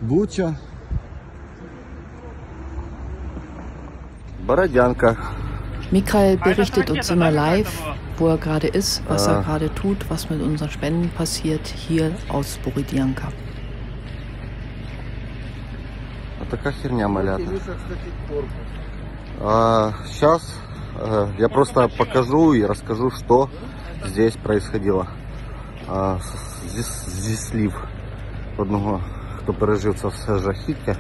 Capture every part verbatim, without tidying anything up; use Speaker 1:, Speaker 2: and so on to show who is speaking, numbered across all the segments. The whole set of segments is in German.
Speaker 1: Буча. Бородянка.
Speaker 2: Mikhail berichtet uns immer live, wo er gerade ist, was er gerade tut, was mit unseren Spenden passiert, hier aus Borodjanka.
Speaker 1: Такая херня, малята. Сейчас я просто покажу и расскажу, что здесь происходило. Зі слів одного, хто пережив це все жахіття.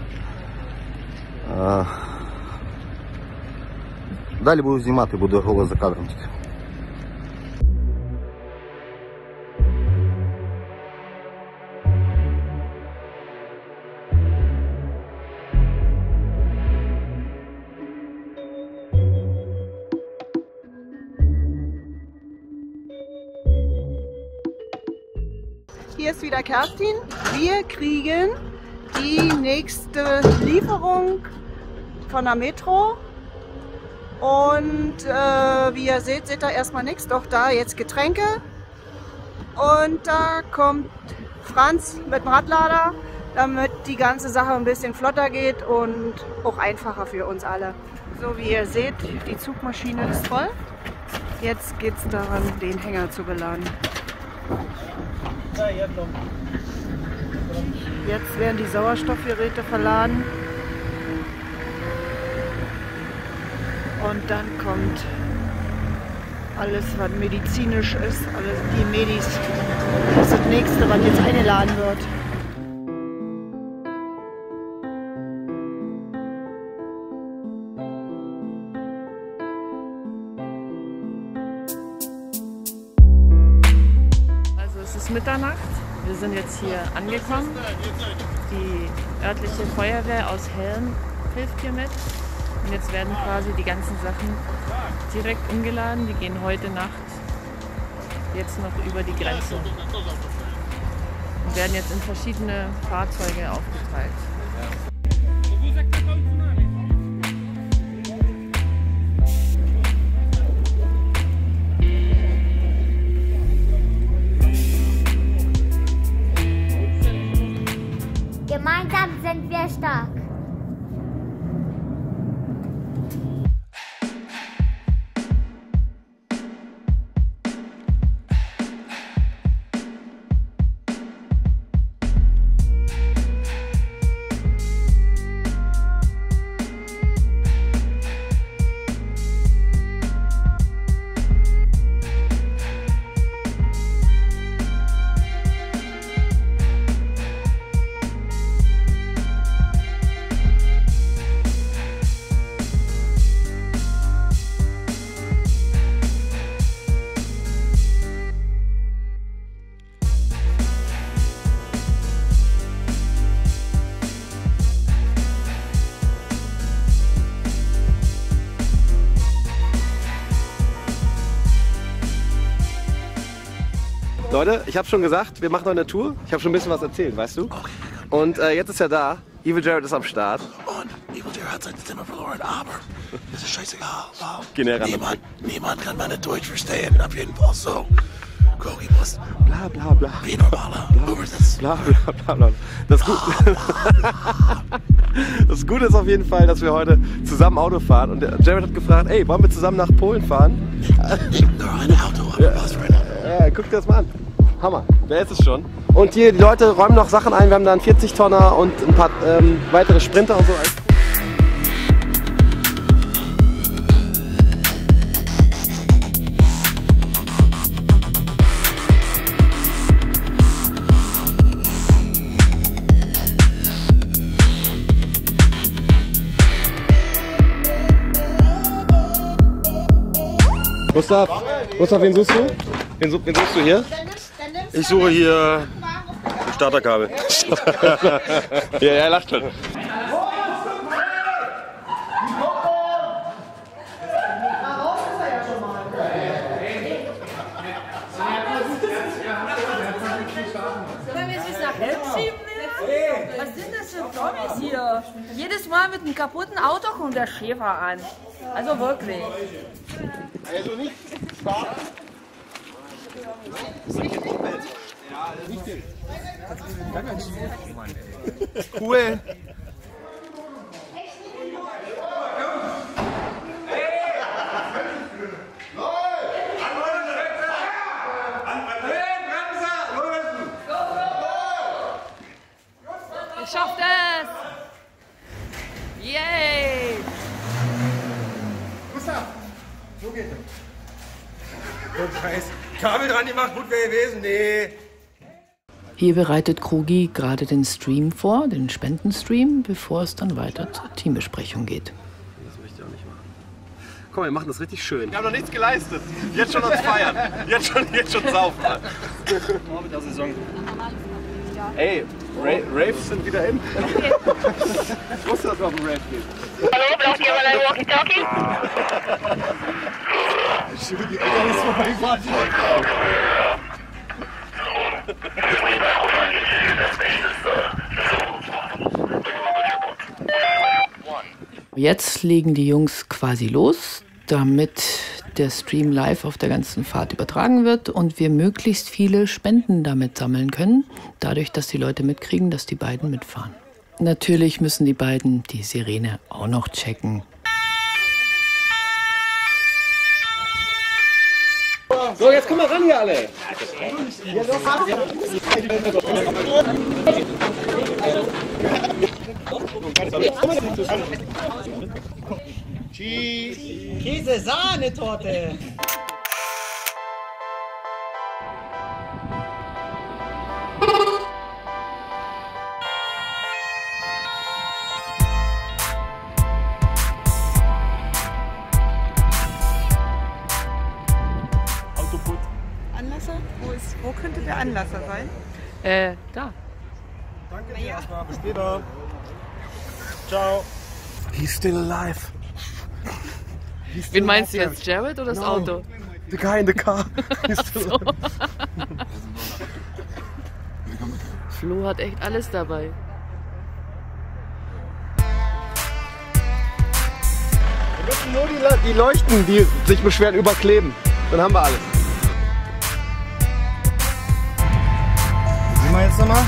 Speaker 1: Далі буду знімати, буду голос за кадром тільки.
Speaker 3: Hier ist wieder Kerstin. Wir kriegen die nächste Lieferung von der Metro. Und äh, wie ihr seht, seht ihr erstmal nichts. Doch da jetzt Getränke. Und da kommt Franz mit dem Radlader, damit die ganze Sache ein bisschen flotter geht und auch einfacher für uns alle. So wie ihr seht, die Zugmaschine ist voll. Jetzt geht es daran, den Hänger zu beladen. Jetzt werden die Sauerstoffgeräte verladen. Und dann kommt alles, was medizinisch ist, alles die Medis. Das ist das nächste, was jetzt eingeladen wird.
Speaker 2: Also es ist Mitternacht. Wir sind jetzt hier angekommen. Die örtliche Feuerwehr aus Helm hilft hier mit. Und jetzt werden quasi die ganzen Sachen direkt umgeladen. Die gehen heute Nacht jetzt noch über die Grenze und werden jetzt in verschiedene Fahrzeuge aufgeteilt.
Speaker 4: Gemeinsam sind wir stark.
Speaker 5: Leute, ich habe schon gesagt, wir machen noch eine Tour. Ich habe schon ein bisschen was erzählt, weißt du? Und äh, jetzt ist er da. Evil Jared ist am Start.
Speaker 6: Und Evil Jared hat seine Stimme verloren, aber das ist scheißegal. Wow.
Speaker 5: Niemand,
Speaker 6: niemand kann meine Deutsch verstehen, auf jeden Fall so. Kogi muss
Speaker 5: bla bla bla.
Speaker 6: Wie normaler.
Speaker 5: Bla bla bla bla. Das, Gut das Gute ist auf jeden Fall, dass wir heute zusammen Auto fahren. Und der Jared hat gefragt, ey, wollen wir zusammen nach Polen fahren?
Speaker 6: Nur ein Auto,
Speaker 5: ja, ja, guck dir das mal an. Hammer, wer ist es schon? Und hier, die Leute räumen noch Sachen ein. Wir haben da einen vierzig Tonner und ein paar ähm, weitere Sprinter und so. Gustav, Gustav, wen suchst du? Wen, wen suchst du hier?
Speaker 7: Ich suche hier ein Starterkabel.
Speaker 5: Ja, er lacht schon.
Speaker 8: Was sind das für Promis hier? Jedes Mal mit einem kaputten Auto kommt der Schäfer an. Also wirklich.
Speaker 5: Also nicht Cool.
Speaker 2: Ihr schafft es! Yay!
Speaker 7: Gustav, so geht es. So Scheiß. Kabel dran gemacht, gut wäre gewesen. Nee.
Speaker 2: Hier bereitet Krugi gerade den Stream vor, den Spendenstream, bevor es dann weiter zur Teambesprechung geht.
Speaker 5: Das möchte ich auch nicht machen. Komm, wir machen das richtig schön. Wir haben noch nichts geleistet. Jetzt schon uns feiern. Jetzt schon, jetzt schon saufen.
Speaker 7: Vor mit der Saison.
Speaker 5: Ey, Ra Raves sind wieder in. Okay. Ich wusste, dass wir auf den Rave gehen.
Speaker 9: Hallo, braucht ihr mal ein Walkie-Talkie?
Speaker 5: Ich schiebe die Eltern nicht vorbeifahren.
Speaker 2: Jetzt legen die Jungs quasi los, damit der Stream live auf der ganzen Fahrt übertragen wird und wir möglichst viele Spenden damit sammeln können, dadurch, dass die Leute mitkriegen, dass die beiden mitfahren. Natürlich müssen die beiden die Sirene auch noch checken.
Speaker 5: So, jetzt kommen wir ran hier alle.
Speaker 10: Käse-Sahnetorte.
Speaker 3: Anlasser? Wo, ist, wo könnte der Anlasser sein?
Speaker 2: Äh, da.
Speaker 7: Danke dir erstmal. Bis später. Ciao.
Speaker 5: He's still alive. He's still
Speaker 2: Wen meinst du
Speaker 5: alive.
Speaker 2: jetzt, Jared oder das
Speaker 5: No.
Speaker 2: Auto?
Speaker 5: The guy in the car. He's still
Speaker 2: So. Flo hat echt alles dabei.
Speaker 5: Wir müssen nur die, Le- die Leuchten, die sich beschweren, überkleben. Dann haben wir alles.
Speaker 7: Sieh mal jetzt nochmal.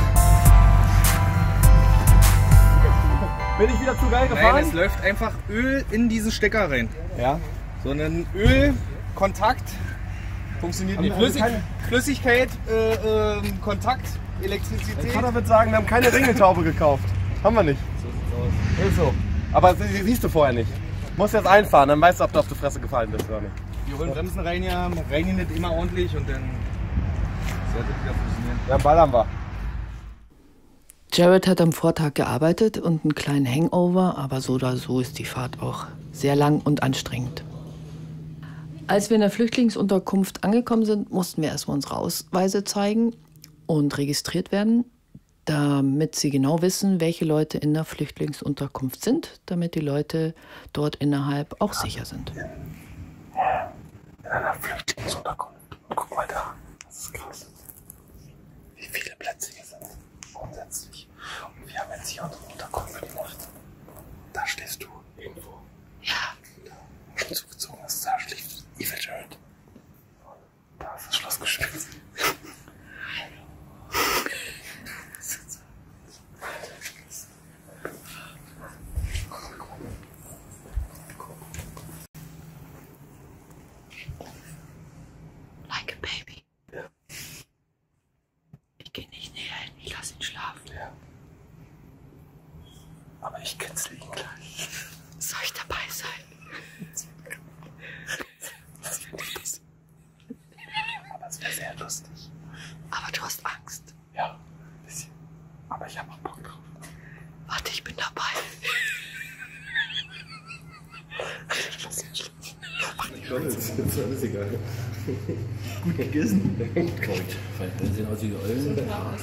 Speaker 5: Bin ich wieder zu geil gefahren?
Speaker 11: Nein, es läuft einfach Öl in diesen Stecker rein.
Speaker 5: Ja.
Speaker 11: So ein Ölkontakt funktioniert
Speaker 5: Haben
Speaker 11: die
Speaker 5: wir
Speaker 11: Flüssig
Speaker 5: keine-
Speaker 11: Flüssigkeit, äh, äh, Kontakt, Elektrizität.
Speaker 5: Mein Vater wird sagen, wir haben keine Ringeltaube gekauft. Haben wir nicht.
Speaker 11: So sieht's aus.
Speaker 5: Ist so. Aber sie, sie siehst du vorher nicht. Musst jetzt einfahren, dann weißt du, ob du auf die Fresse gefallen bist oder nicht.
Speaker 11: Die holen Bremsen rein, ja, reinigen das immer ordentlich und dann sollte das wieder funktionieren.
Speaker 5: Ja, ballern wir.
Speaker 2: Jared hat am Vortag gearbeitet und einen kleinen Hangover, aber so oder so ist die Fahrt auch sehr lang und anstrengend. Als wir in der Flüchtlingsunterkunft angekommen sind, mussten wir erstmal unsere Ausweise zeigen und registriert werden, damit sie genau wissen, welche Leute in der Flüchtlingsunterkunft sind, damit die Leute dort innerhalb auch sicher sind.
Speaker 6: In einer Flüchtlingsunterkunft. Guck mal da. Das ist krass. Wie viele Plätze hier sind. Grundsätzlich. Und wir haben jetzt hier unsere Unterkunft für die Nacht. Da stehst du irgendwo. Ja. Da. Schon zugezogen ist. Da schläft Evil Jared. Da ist das Schloss gespitzt.
Speaker 2: Like a baby.
Speaker 6: Ja.
Speaker 2: Ich gehe nicht näher hin, ich lasse ihn schlafen.
Speaker 6: Ja. Aber ich kitzel ihn gleich.
Speaker 2: Soll ich dabei sein?
Speaker 6: Aber es wäre sehr lustig.
Speaker 2: Aber du hast Angst.
Speaker 6: Ja, ein bisschen. Aber ich habe auch Bock drauf.
Speaker 2: Warte, ich bin dabei.
Speaker 6: Jetzt ist alles egal.
Speaker 10: Gut gegessen. Gut. Weil sehen aus wie Eulen.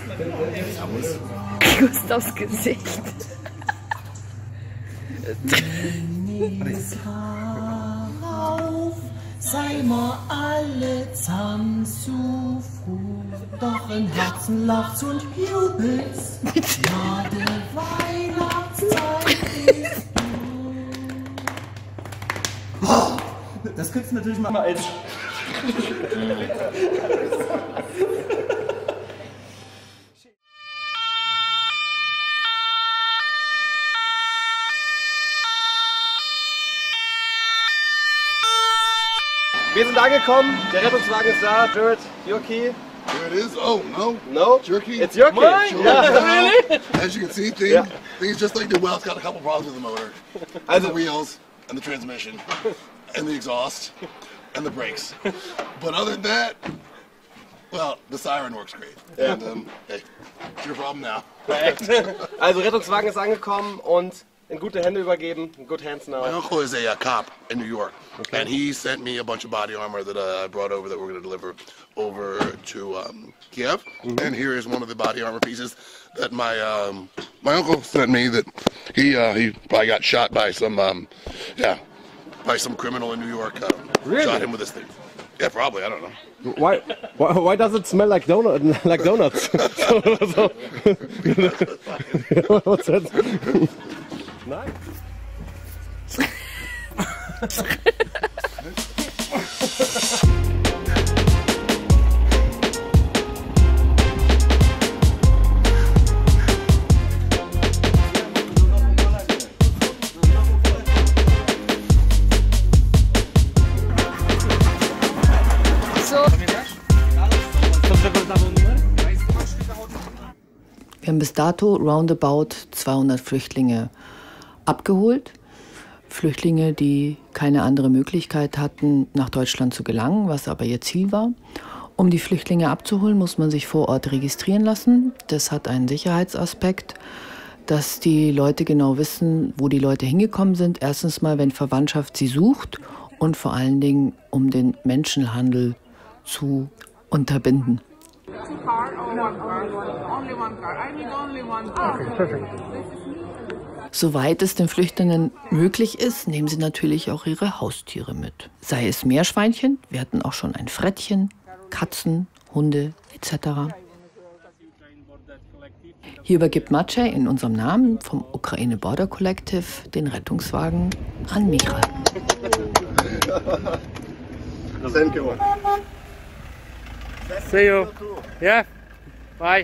Speaker 2: Gustavs Gesicht.
Speaker 10: Auf, sei mal alle zusammen so froh. Doch im Herzen lacht's und jubelt's. Ja, die Weihnachtszeit ist oh, das könntest du natürlich mal als
Speaker 5: Wir sind angekommen, der Rettungswagen ist da. Jared, your key.
Speaker 12: Here it is. Oh, no.
Speaker 5: No?
Speaker 12: It's your key.
Speaker 5: It's your key.
Speaker 12: Mine? Sure.
Speaker 5: Yeah.
Speaker 12: Now,
Speaker 5: Really?
Speaker 12: as you can see, things,
Speaker 5: Yeah.
Speaker 12: things just like the well, it's got a couple problems with the motor. And the wheels, and the transmission, and the exhaust, and the brakes. But other than that, well, the siren works great.
Speaker 5: Yeah.
Speaker 12: And, um, hey, it's your problem now.
Speaker 5: Perfekt. Also Rettungswagen ist angekommen und in gute Hände übergeben. In good hands now.
Speaker 12: My uncle is a uh, cop in New York, okay. And he sent me a bunch of body armor that uh, I brought over that we're going to deliver over to um, Kiev. Mm-hmm. And here is one of the body armor pieces that my um, my uncle sent me. That he uh, he probably got shot by some um, yeah by some criminal in New York. Uh,
Speaker 5: Really?
Speaker 12: Shot him with this thing. Yeah, probably. I don't know.
Speaker 5: Why, why, why does it smell like donut, like donuts? So, what's that? Nein.
Speaker 2: Wir haben bis dato roundabout zweihundert Flüchtlinge abgeholt. Flüchtlinge, die keine andere Möglichkeit hatten, nach Deutschland zu gelangen, was aber ihr Ziel war. Um die Flüchtlinge abzuholen, muss man sich vor Ort registrieren lassen. Das hat einen Sicherheitsaspekt, dass die Leute genau wissen, wo die Leute hingekommen sind. Erstens mal, wenn Verwandtschaft sie sucht und vor allen Dingen, um den Menschenhandel zu unterbinden. Soweit es den Flüchtenden möglich ist, nehmen sie natürlich auch ihre Haustiere mit. Sei es Meerschweinchen, wir hatten auch schon ein Frettchen, Katzen, Hunde et cetera. Hier übergibt Maciej in unserem Namen vom Ukraine Border Collective den Rettungswagen an Michal.
Speaker 12: Thank you.
Speaker 13: See you. Yeah. Bye.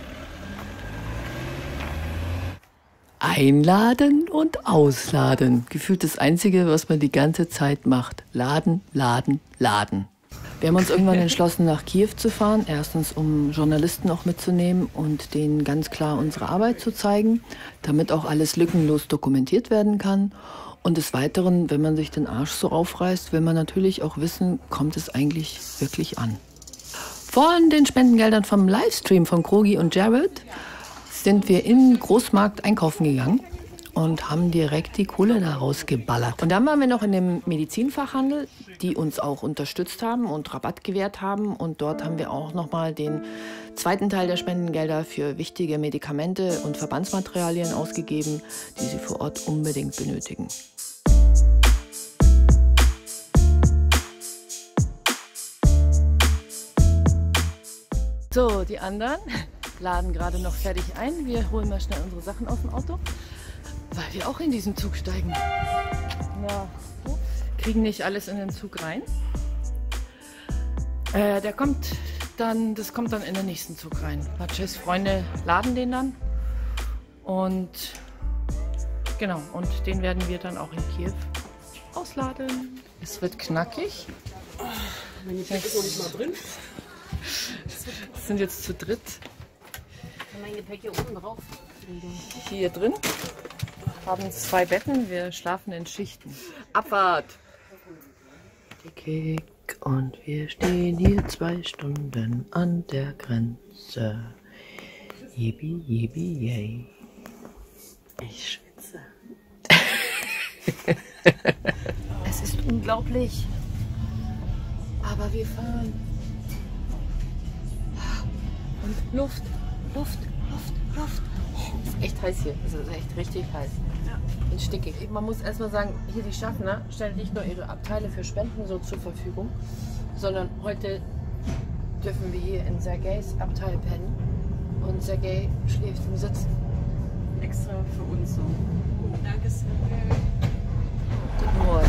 Speaker 2: Einladen und ausladen. Gefühlt das Einzige, was man die ganze Zeit macht. Laden, laden, laden. Wir haben uns irgendwann entschlossen, nach Kiew zu fahren. Erstens, um Journalisten auch mitzunehmen und denen ganz klar unsere Arbeit zu zeigen, damit auch alles lückenlos dokumentiert werden kann. Und des Weiteren, wenn man sich den Arsch so aufreißt, will man natürlich auch wissen, kommt es eigentlich wirklich an. Von den Spendengeldern vom Livestream von Krogi und Jared sind wir in den Großmarkt einkaufen gegangen und haben direkt die Kohle da rausgeballert. Und dann waren wir noch in dem Medizinfachhandel, die uns auch unterstützt haben und Rabatt gewährt haben. Und dort haben wir auch nochmal den zweiten Teil der Spendengelder für wichtige Medikamente und Verbandsmaterialien ausgegeben, die sie vor Ort unbedingt benötigen. So, die anderen laden gerade noch fertig ein. Wir holen mal schnell unsere Sachen aus dem Auto, weil wir auch in diesen Zug steigen. Na, kriegen nicht alles in den Zug rein. Äh, der kommt dann, das kommt dann in den nächsten Zug rein. Maciejs Freunde laden den dann und genau, und den werden wir dann auch in Kiew ausladen. Es wird knackig.
Speaker 14: Mein Gepäck ist noch nicht mal drin.
Speaker 2: Wir sind jetzt zu dritt.
Speaker 14: Mein Gepäck hier oben drauf.
Speaker 2: Hier drin haben zwei Betten. Wir schlafen in Schichten. Abfahrt! Kick und wir stehen hier zwei Stunden an der Grenze. Yippie, yippie, yay. Ich schwitze. Es ist unglaublich. Aber wir fahren. Und Luft, Luft, Luft, Luft. Es ist echt heiß hier. Es ist echt richtig heiß. Ja. Und stickig. Man muss erstmal sagen, hier die Schaffner stellen nicht nur ihre Abteile für Spenden so zur Verfügung, sondern heute dürfen wir hier in Sergejs Abteil pennen. Und Sergej schläft im Sitzen.
Speaker 14: Extra für uns so. Danke, Sergej.
Speaker 2: Guten Morgen.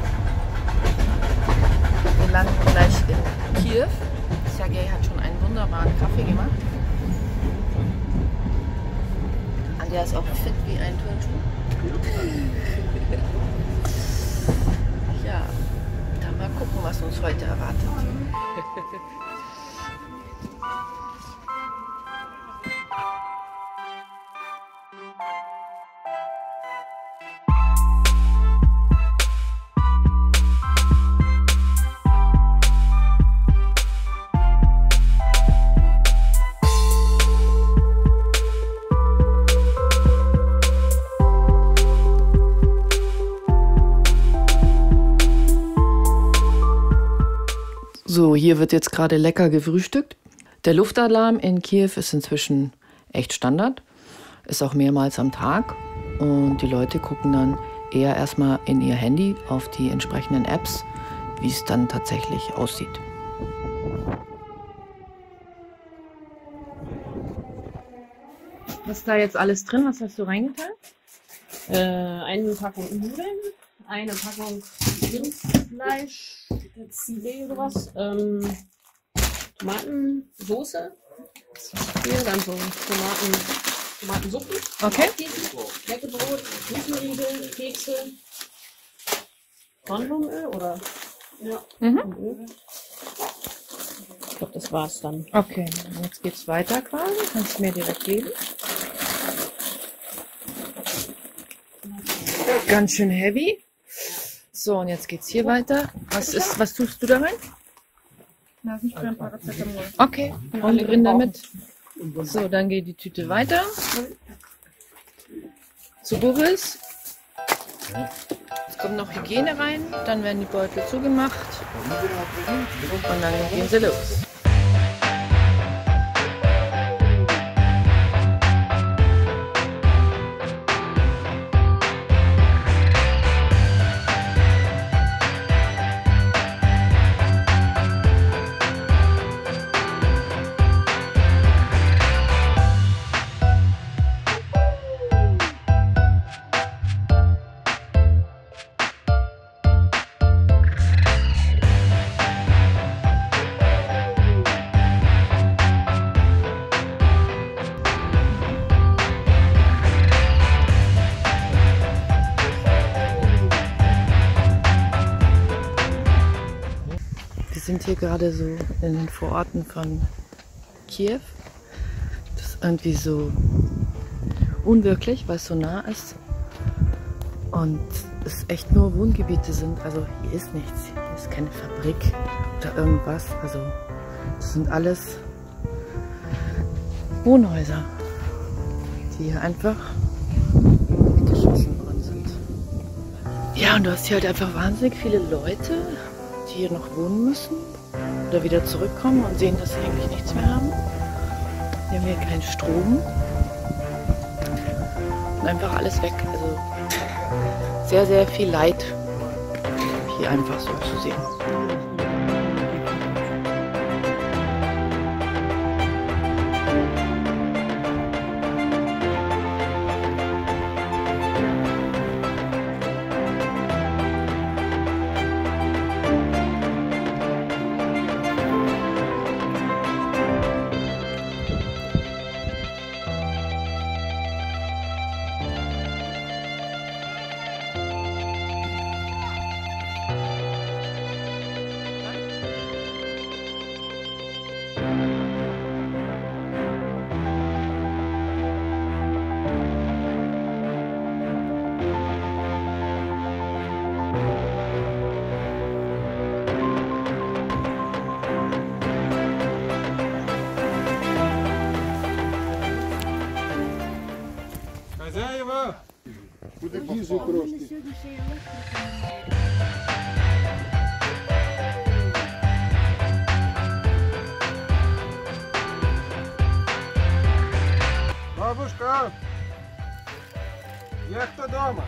Speaker 2: Wir landen gleich in Kiew. Sergej hat schon einen wunderbaren Kaffee gemacht. Anja ist auch fit wie ein Turnschuh. Ja, dann mal gucken, was uns uns heute erwartet. So, hier wird jetzt gerade lecker gefrühstückt. Der Luftalarm in Kiew ist inzwischen echt Standard, ist auch mehrmals am Tag und die Leute gucken dann eher erstmal in ihr Handy auf die entsprechenden Apps, wie es dann tatsächlich aussieht. Was ist da jetzt alles drin? Was hast du reingetan?
Speaker 14: Äh, eine Packung Nudeln, eine Packung Rindfleisch, Zwiebeln oder was, ähm, Tomatensoße, hier dann so Tomaten, Tomatensuppe,
Speaker 2: okay.
Speaker 14: Knäckebrot, Müsli-Riegel, Kekse, Kornblumenöl oder ja,
Speaker 2: Mhm.
Speaker 14: Öl. Ich glaube, das war's dann.
Speaker 2: Okay, jetzt geht's weiter quasi. Kannst du mir direkt geben. Ganz schön heavy. So, und jetzt geht's hier weiter. Was ist, was tust du da rein? Okay, und drin damit. So, dann geht die Tüte weiter. Zu Boris. Jetzt kommt noch Hygiene rein, dann werden die Beutel zugemacht und dann gehen sie los. Wir sind hier gerade so in den Vororten von Kiew. Das ist irgendwie so unwirklich, weil es so nah ist. Und es echt nur Wohngebiete sind. Also hier ist nichts. Hier ist keine Fabrik oder irgendwas. Also das sind alles Wohnhäuser, die hier einfach weggeschossen worden sind. Ja, und du hast hier halt einfach wahnsinnig viele Leute, die hier noch wohnen müssen oder wieder zurückkommen und sehen, dass sie eigentlich nichts mehr haben. Wir haben hier keinen Strom und einfach alles weg. Also sehr, sehr viel Leid hier einfach so zu sehen.
Speaker 15: Їжу трошки. Бабушка, як то дома?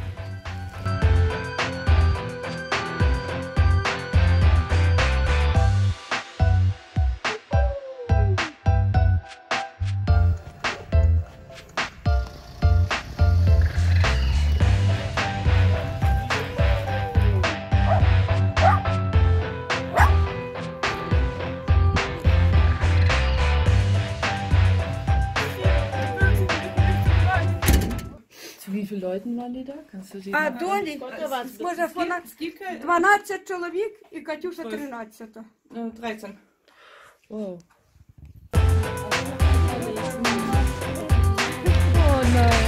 Speaker 2: Wie viele Leuten waren die da? Kannst du sie
Speaker 8: А
Speaker 2: mal-
Speaker 8: долі, може, вона дванадцять чоловік і Катюша тринадцять.
Speaker 14: Ну, тридцять.
Speaker 2: Wow. Oh nein.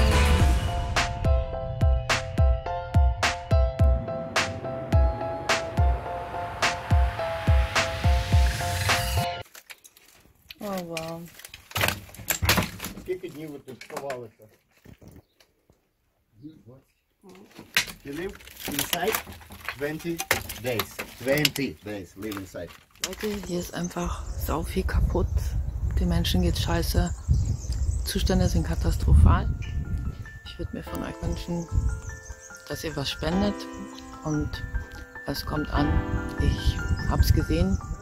Speaker 2: Oh wow.
Speaker 15: Скільки днів ви тут ховалися? You live inside twenty days. twenty days live inside.
Speaker 2: Leute, hier ist einfach sau viel kaputt. Den Menschen geht's scheiße. Zustände sind katastrophal. Ich würde mir von euch wünschen, dass ihr was spendet und es kommt an. Ich hab's gesehen.